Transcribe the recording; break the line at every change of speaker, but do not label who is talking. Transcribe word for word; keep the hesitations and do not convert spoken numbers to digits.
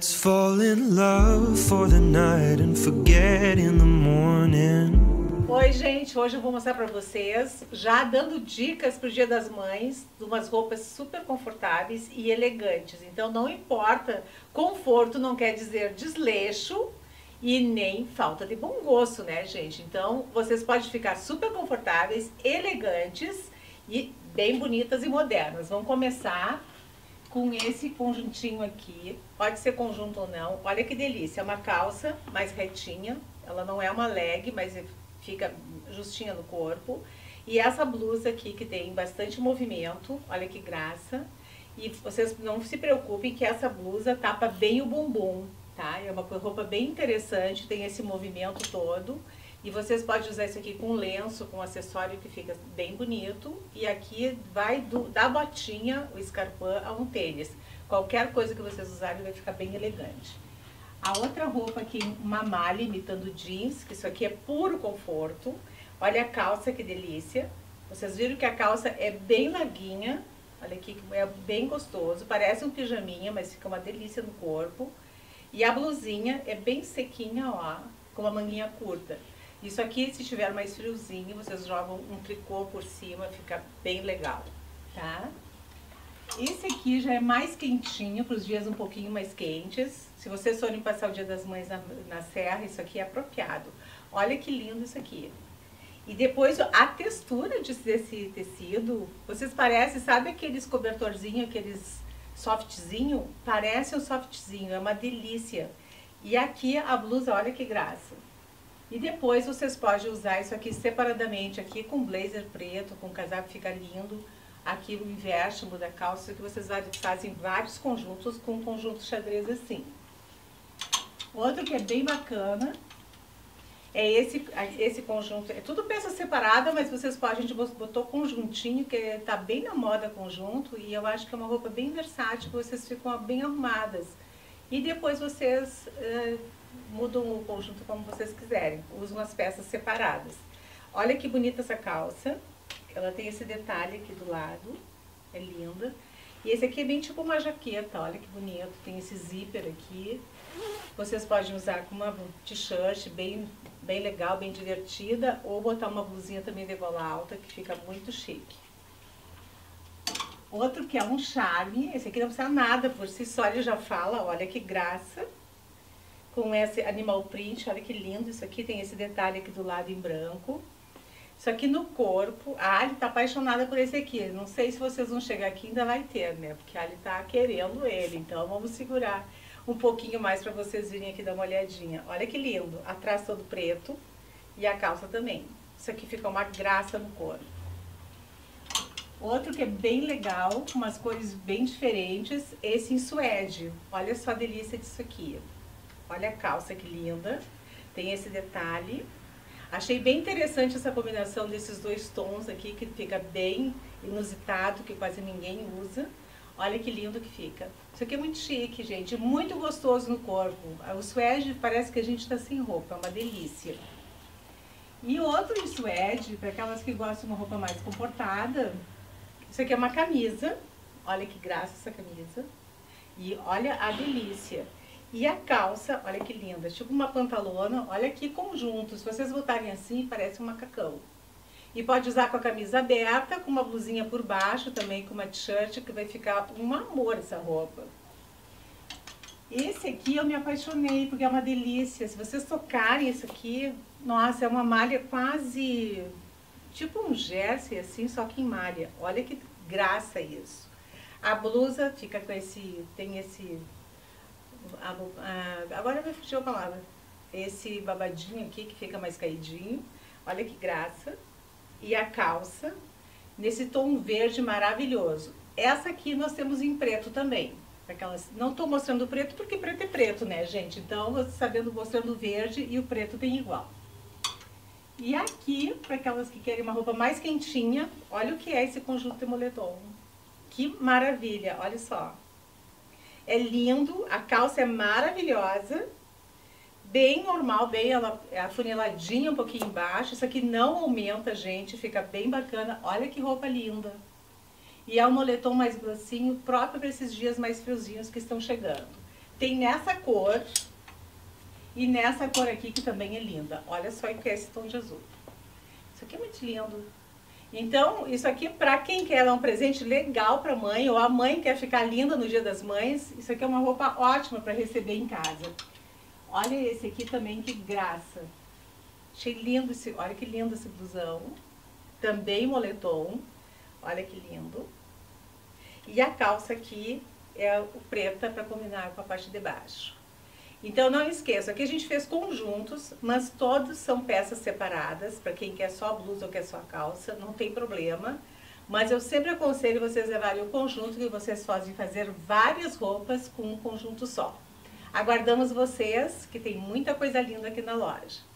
Let's fall in love for the night and forget in the morning.
Oi gente, hoje eu vou mostrar pra vocês, já dando dicas pro Dia das Mães, de umas roupas super confortáveis e elegantes. Então não importa, conforto não quer dizer desleixo e nem falta de bom gosto, né gente? Então vocês podem ficar super confortáveis, elegantes e bem bonitas e modernas. Vamos começar com esse conjuntinho aqui, pode ser conjunto ou não. Olha que delícia, é uma calça mais retinha, ela não é uma leg, mas fica justinha no corpo. E essa blusa aqui que tem bastante movimento, olha que graça. E vocês não se preocupem que essa blusa tapa bem o bumbum, tá? É uma roupa bem interessante, tem esse movimento todo. E vocês podem usar isso aqui com lenço, com acessório que fica bem bonito. E aqui vai do, da botinha, o escarpão, a um tênis. Qualquer coisa que vocês usarem vai ficar bem elegante. A outra roupa aqui, uma malha imitando jeans, que isso aqui é puro conforto. Olha a calça, que delícia. Vocês viram que a calça é bem larguinha. Olha aqui, é bem gostoso. Parece um pijaminha, mas fica uma delícia no corpo. E a blusinha é bem sequinha, ó, com uma manguinha curta. Isso aqui, se tiver mais friozinho, vocês jogam um tricô por cima, fica bem legal, tá? Esse aqui já é mais quentinho, para os dias um pouquinho mais quentes. Se vocês forem passar o Dia das Mães na, na serra, isso aqui é apropriado. Olha que lindo isso aqui. E depois, a textura desse tecido, vocês parecem, sabe aqueles cobertorzinhos, aqueles softzinho? Parece um softzinho, é uma delícia. E aqui a blusa, olha que graça. E depois vocês podem usar isso aqui separadamente, aqui com blazer preto, com casaco, fica lindo. Aqui o inverte, muda a calça, que vocês fazem vários conjuntos com um conjunto xadrez assim. Outro que é bem bacana é esse, esse conjunto. É tudo peça separada, mas vocês podem, a gente botou conjuntinho, que tá bem na moda conjunto. E eu acho que é uma roupa bem versátil, que vocês ficam bem arrumadas. E depois vocês uh, mudam o conjunto como vocês quiserem. Usam as peças separadas. Olha que bonita essa calça. Ela tem esse detalhe aqui do lado. É linda. E esse aqui é bem tipo uma jaqueta. Olha que bonito. Tem esse zíper aqui. Vocês podem usar com uma t-shirt bem, bem legal, bem divertida. Ou botar uma blusinha também de gola alta, que fica muito chique. Outro que é um charme, esse aqui não precisa nada, por si só ele já fala, olha que graça. Com esse animal print, olha que lindo, isso aqui tem esse detalhe aqui do lado em branco. Isso aqui no corpo, a Ali tá apaixonada por esse aqui, não sei se vocês vão chegar aqui, ainda vai ter, né? Porque a Ali tá querendo ele, então vamos segurar um pouquinho mais para vocês virem aqui dar uma olhadinha. Olha que lindo, atrás todo preto e a calça também. Isso aqui fica uma graça no corpo. Outro que é bem legal, com umas cores bem diferentes, esse em suede. Olha só a delícia disso aqui. Olha a calça que linda. Tem esse detalhe. Achei bem interessante essa combinação desses dois tons aqui, que fica bem inusitado, que quase ninguém usa. Olha que lindo que fica. Isso aqui é muito chique, gente. Muito gostoso no corpo. O suede parece que a gente tá sem roupa, é uma delícia. E outro em suede, para aquelas que gostam de uma roupa mais comportada. Isso aqui é uma camisa, olha que graça essa camisa, e olha a delícia. E a calça, olha que linda, tipo uma pantalona, olha que conjunto, se vocês botarem assim, parece um macacão. E pode usar com a camisa aberta, com uma blusinha por baixo, também com uma t-shirt, que vai ficar um amor essa roupa. Esse aqui eu me apaixonei, porque é uma delícia, se vocês tocarem isso aqui, nossa, é uma malha quase... tipo um jersey assim, só que em malha. Olha que graça isso. A blusa fica com esse, tem esse, a, a, agora vai fugir a palavra, esse babadinho aqui que fica mais caidinho. Olha que graça. E a calça, nesse tom verde maravilhoso. Essa aqui nós temos em preto também. Aquelas, não estou mostrando o preto porque preto é preto, né, gente? Então, você sabendo, mostrando o verde e o preto tem igual. E aqui, para aquelas que querem uma roupa mais quentinha, olha o que é esse conjunto de moletom. Que maravilha, olha só. É lindo, a calça é maravilhosa, bem normal, bem afuniladinha um pouquinho embaixo. Isso aqui não aumenta, gente, fica bem bacana. Olha que roupa linda. E é um moletom mais grossinho, próprio para esses dias mais friozinhos que estão chegando. Tem nessa cor e nessa cor aqui que também é linda. Olha só o que é esse tom de azul. Isso aqui é muito lindo. Então, isso aqui para quem quer dar um presente legal para a mãe, ou a mãe quer ficar linda no Dia das Mães, isso aqui é uma roupa ótima para receber em casa. Olha esse aqui também, que graça. Achei lindo esse, olha que lindo esse blusão. Também moletom. Olha que lindo. E a calça aqui é o preta para combinar com a parte de baixo. Então não esqueça, aqui a gente fez conjuntos, mas todos são peças separadas, para quem quer só blusa ou quer só calça, não tem problema. Mas eu sempre aconselho vocês levarem o conjunto, que vocês podem fazer várias roupas com um conjunto só. Aguardamos vocês, que tem muita coisa linda aqui na loja.